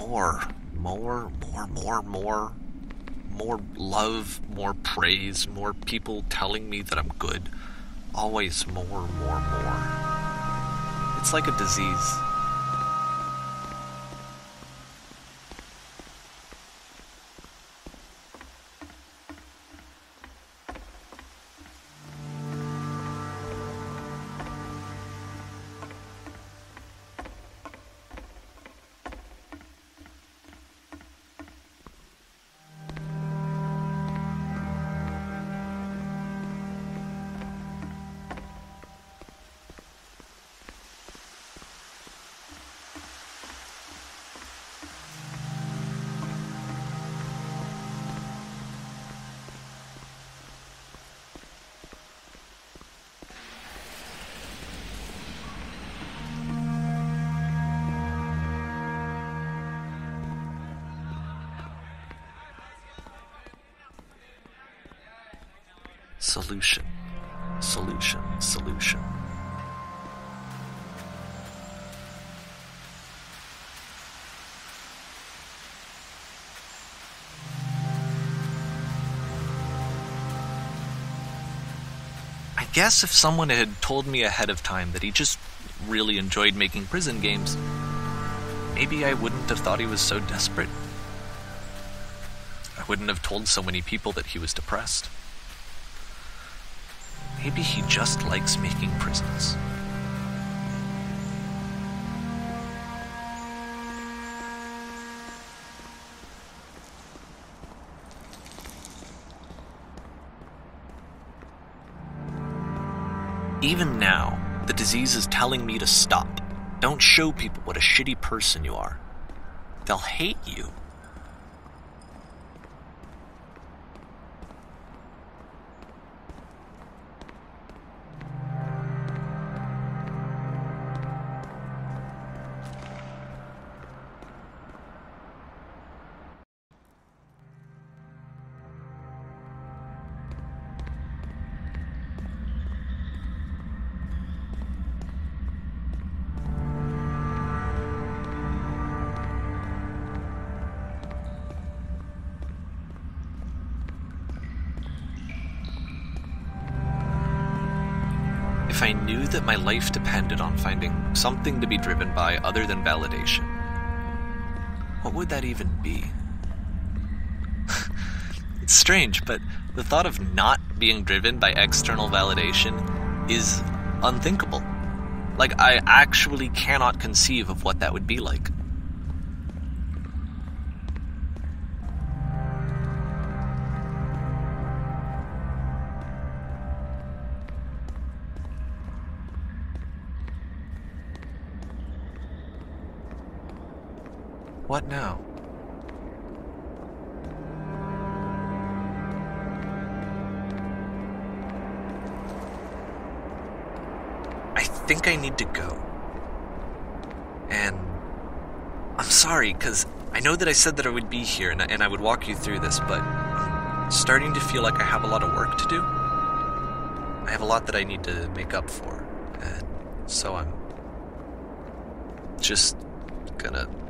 more. More love, more praise, more people telling me that I'm good. Always more. It's like a disease. Solution. I guess if someone had told me ahead of time that he just really enjoyed making prison games, maybe I wouldn't have thought he was so desperate. I wouldn't have told so many people that he was depressed. Maybe he just likes making prisons. Even now, the disease is telling me to stop. Don't show people what a shitty person you are. They'll hate you. If I knew that my life depended on finding something to be driven by other than validation, what would that even be? It's strange, but the thought of not being driven by external validation is unthinkable. Like, I actually cannot conceive of what that would be like. What now? I think I need to go. And I'm sorry, because I know that I said that I would be here and I would walk you through this, but I'm starting to feel like I have a lot of work to do. I have a lot that I need to make up for, and so I'm just gonna